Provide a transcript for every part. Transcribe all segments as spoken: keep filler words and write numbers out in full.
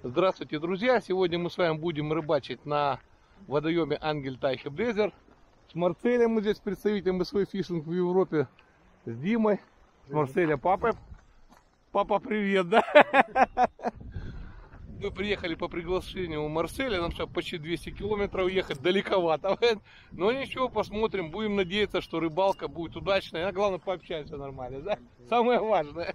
Здравствуйте, друзья! Сегодня мы с вами будем рыбачить на водоеме Ангель Тайхи Блезер. С Марселем мы здесь представителем эс ви Fishing в Европе. С Димой, с Марселя папой. Папа, привет, да? Мы приехали по приглашению у Марселя. Нам сейчас почти двести километров ехать, далековато. Но ничего, посмотрим. Будем надеяться, что рыбалка будет удачная. А главное, пообщаемся нормально, да? Самое важное.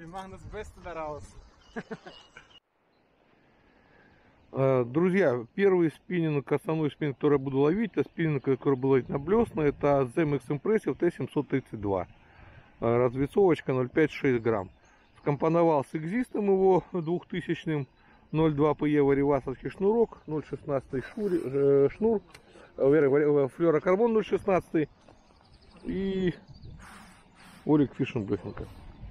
Друзья, первый спиннинг, основной спиннинг, который я буду ловить, это спиннинг, который буду ловить на блесна, это Zemix Impressive Т семьсот тридцать два. Развесовочка ноль пять шесть грамм. Скомпоновал с экзистом его двухтысячным, ноль два пэ е варивасовский шнурок, ноль шестнадцать шнур, э, шнур флюорокарбон ноль шестнадцать и Олик Фишинг Блесенка.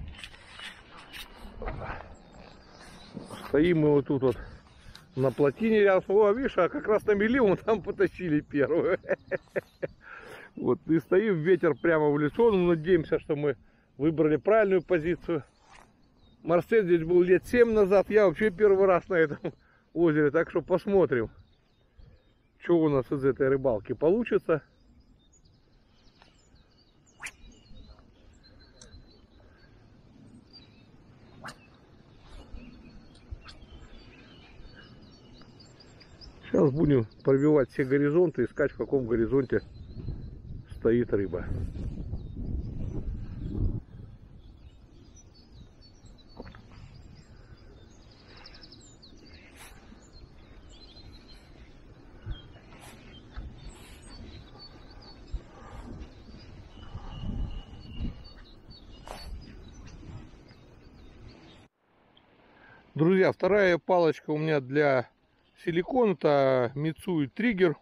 Стоим мы вот тут вот на плотине рядом. О, видишь, а как раз на мели мы там потащили первую. Вот, и стоим, ветер прямо в лицо. Ну, надеемся, что мы выбрали правильную позицию. Марсель здесь был лет семь назад. Я вообще первый раз на этом озере. Так что посмотрим, что у нас из этой рыбалки получится. Сейчас будем пробивать все горизонты, искать, в каком горизонте стоит рыба. Друзья, вторая палочка у меня для силикон, это Mitsui Trigger.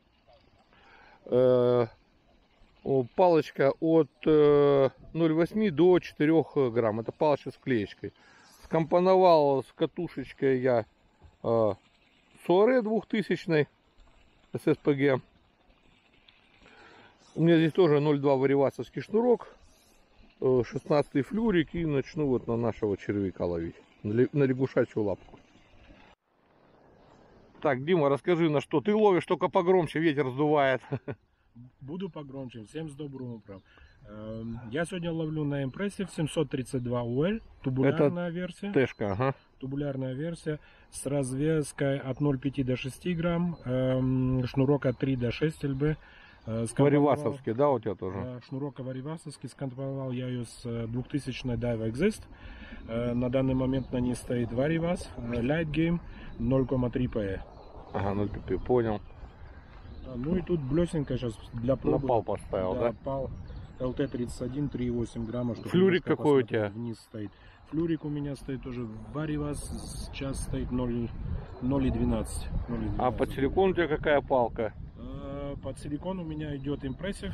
Э, палочка от э, ноль восемь до четырёх грамм. Это палочка с клеечкой. Скомпоновал с катушечкой я э, Суаре двухтысячной эс эс пэ гэ. У меня здесь тоже ноль два варивасовский шнурок, э, шестнадцатый флюрик, и начну вот на нашего червяка ловить, на, на лягушачью лапку. Так, Дима, расскажи, на что ты ловишь, только погромче, ветер сдувает. Буду погромче. Всем с добрым утром. Я сегодня ловлю на Impressive семьсот тридцать два ю эл, тубулярная это версия. Тэшка, ага. Тубулярная версия с развеской от ноль целых пяти до шести грамм, шнурок от три до шести эл бэ. Варивасовский, да, у тебя тоже? Да, шнурок варивасовский. Скомпоновал я ее с двухтысячной Dive Exist. На данный момент на ней стоит Варивас Light Game ноль целых три пэ е. Ага, ноль целых три, понял. Ну и тут блесенька сейчас для пробы. На пал поставил, да? Да, пал эл тэ тридцать один, три целых восемь грамма. Флюрик какой у тебя? Вниз стоит. Флюрик у меня стоит тоже Варивас, сейчас стоит ноль целых двенадцать. А под силикон у тебя какая палка? Под силикон у меня идет Impressive.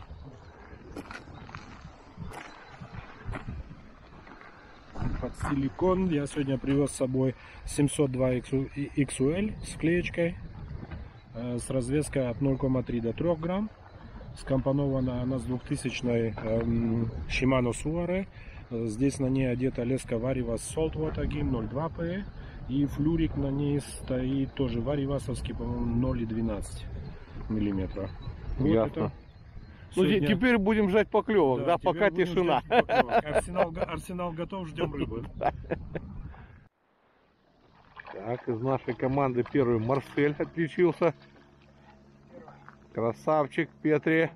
Под силикон я сегодня привез с собой семьсот два икс ю эль с клеечкой, с развеской от ноль целых три до трёх грамм. Скомпонована она с двухтысячной эм, Shimano Suare. Здесь на ней одета леска Varivas Saltwater Game ноль целых два пэ е. И флюрик на ней стоит тоже варивасовский, по-моему, ноль целых двенадцать миллиметра. Вот. Ясно. Ну, сегодня... теперь будем ждать поклевок, да, да пока тишина. Арсенал, арсенал готов, ждем рыбы. Так, из нашей команды первый Марсель отличился. Красавчик, Петри.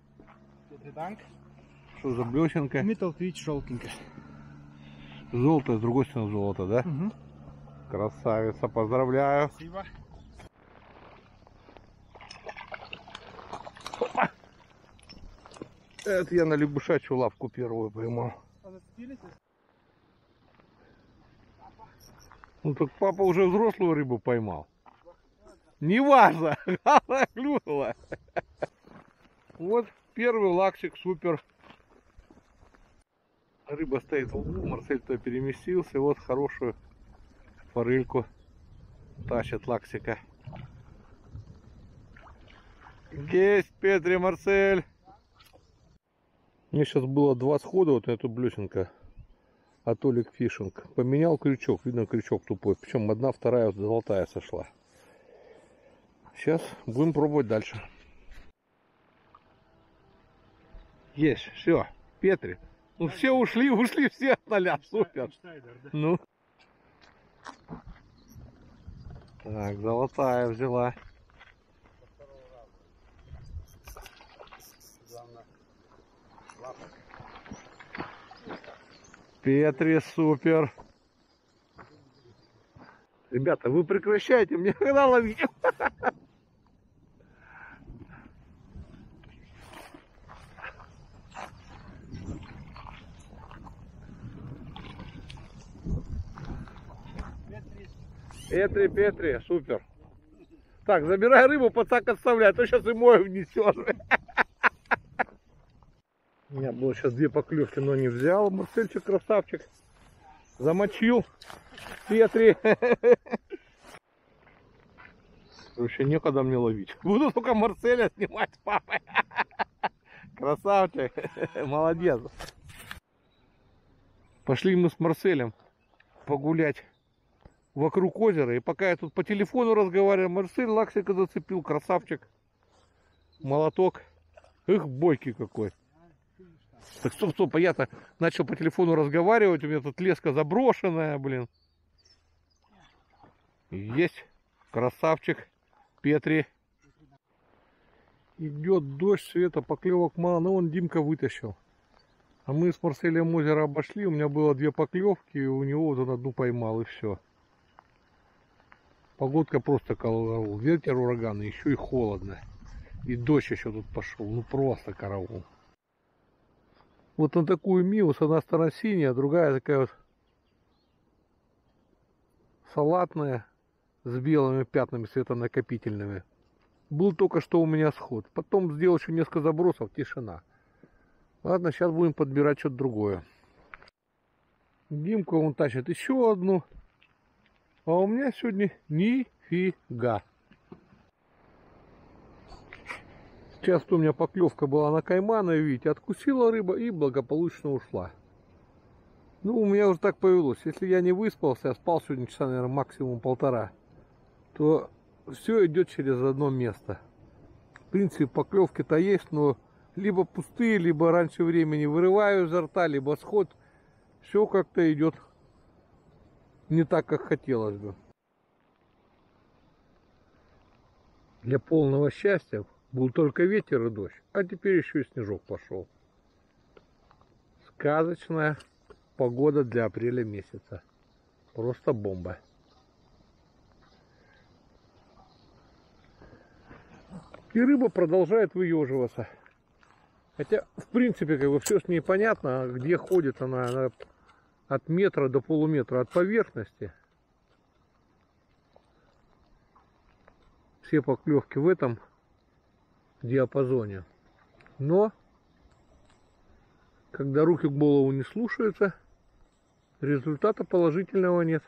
Что за блесенка? Metal Twitch желтенькая. Золото, с другой стороны золото, да? Угу. Красавица, поздравляю. Спасибо. Это я на лягушачью лапку первую поймал. Ну так папа уже взрослую рыбу поймал. Неважно, она клюнула. Вот первый лаксик, супер. Рыба стоит в углу, Марсель-то переместился. Вот хорошую форельку тащит лаксика. Есть, Петри, Марсель. Мне сейчас было два схода, вот эту блесенка Атолик Фишинг. Поменял крючок. Видно, крючок тупой. Причем одна, вторая золотая сошла. Сейчас будем пробовать дальше. Есть, все. Петри. Ну все ушли, ушли все от ноля. Супер. Ну. Так, золотая взяла. Петри, супер. Ребята, вы прекращайте, мне когда ловить? Петри, Петри, супер. Так, забирай рыбу, пацак отставляй, а то сейчас и мой внесешь. У меня было сейчас две поклевки, но не взял. Марсельчик красавчик. Замочил. Петри. Короче, некогда мне ловить. Буду только Марселя снимать с папой. Красавчик. Молодец. Пошли мы с Марселем погулять вокруг озера. И пока я тут по телефону разговариваю, Марсель лаксика зацепил. Красавчик. Молоток. Эх, бойкий какой. Так, стоп, стоп, а я-то начал по телефону разговаривать, у меня тут леска заброшенная, блин. Есть, красавчик, Петри. Идет дождь, света, поклевок мало, но он Димка вытащил. А мы с Марселем озеро обошли, у меня было две поклевки, и у него вот он одну поймал, и все. Погодка просто караул, ветер ураганный, еще и холодно. И дождь еще тут пошел, ну просто караул. Вот на такую миус, одна сторона синяя, другая такая вот салатная, с белыми пятнами светонакопительными. Был только что у меня сход. Потом сделал еще несколько забросов, тишина. Ладно, сейчас будем подбирать что-то другое. Димка он тащит еще одну. А у меня сегодня нифига. Сейчас у меня поклевка была на каймана, видите, откусила рыба и благополучно ушла. Ну, у меня уже так повелось. Если я не выспался, я спал сегодня часа, наверное, максимум полтора, то все идет через одно место. В принципе, поклевки-то есть, но либо пустые, либо раньше времени вырываю изо рта, либо сход. Все как-то идет не так, как хотелось бы. Для полного счастья был только ветер и дождь, а теперь еще и снежок пошел. Сказочная погода для апреля месяца. Просто бомба. И рыба продолжает выеживаться. Хотя, в принципе, как бы все с ней понятно, где ходит она, она от метра до полуметра от поверхности. Все поклевки в этом диапазоне. Но когда руки к голову не слушаются, результата положительного нет.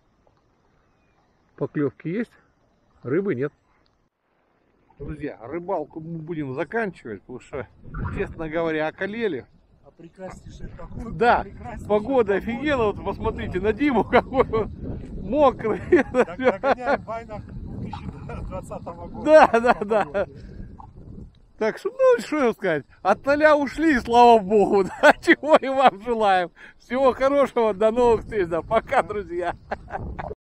Поклевки есть, рыбы нет. Друзья, рыбалку мы будем заканчивать, потому что, честно говоря, околели. А прекраснейшая погода. Да, погода офигела. Вот посмотрите на Диму, какой он мокрый. Догоняем Вайнах две тысячи двадцатого года. Да, да, да. Так что, ну, что сказать, от ноля ушли, и слава богу, да, чего и вам желаем. Всего хорошего, до новых встреч, да, пока, друзья.